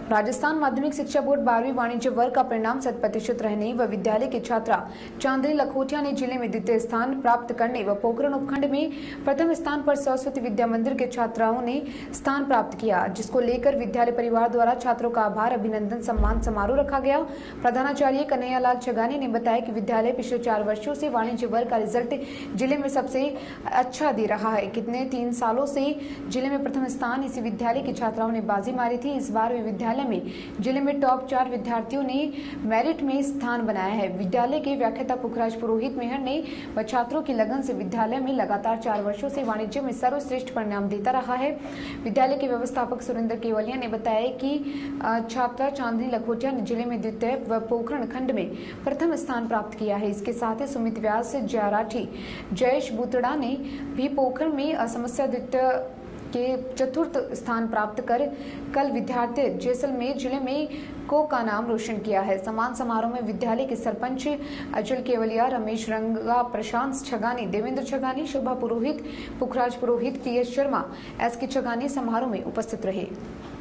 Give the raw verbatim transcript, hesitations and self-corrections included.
राजस्थान माध्यमिक शिक्षा बोर्ड बारहवीं वाणिज्य वर्ग का परिणाम शत प्रतिशत रहने व विद्यालय की छात्रा चांदनी लखोटिया ने जिले में द्वितीय स्थान प्राप्त करने व पोखरण उपखंड में प्रथम स्थान पर सरस्वती विद्या मंदिर के छात्राओं ने स्थान प्राप्त किया, जिसको लेकर विद्यालय परिवार द्वारा छात्रों का आभार अभिनंदन सम्मान समारोह रखा गया। प्रधानाचार्य कन्हैयालाल छगानी ने बताया कि विद्यालय पिछले चार वर्षों से वाणिज्य वर्ग का रिजल्ट जिले में सबसे अच्छा दे रहा है। कितने तीन सालों से जिले में प्रथम स्थान इसी विद्यालय की छात्राओं ने बाजी मारी थी। इस बार विद्यालय में जिले में टॉप चार विद्यार्थियों ने मेरिट में स्थान बनाया है। विद्यालय के व्याख्याता पुखराज पुरोहित मेहर ने व छात्रों की लगन से विद्यालय में लगातार चार वर्षों से वाणिज्य में सर्वश्रेष्ठ परिणाम देता रहा है। विद्यालय के व्यवस्थापक सुरेंद्र केवलिया ने बताया कि छात्रा चांदनी लखोटिया ने जिले में द्वितीय व पोखरण खंड में प्रथम स्थान प्राप्त किया है। इसके साथ ही सुमित व्यास, जयराठी, जयेश बुतड़ा ने भी पोखरण में समस्या द्वितीय के चतुर्थ स्थान प्राप्त कर कल विद्यार्थी जैसलमेर जिले में को का नाम रोशन किया है। सम्मान समारोह में विद्यालय के सरपंच अजल Kevaliya, Ramesh Ranga, Prashant Chhagani, Devendra Chhagani, Shobha Purohit, Pukhraj Purohit, T S Sharma, S K Chhagani समारोह में उपस्थित रहे।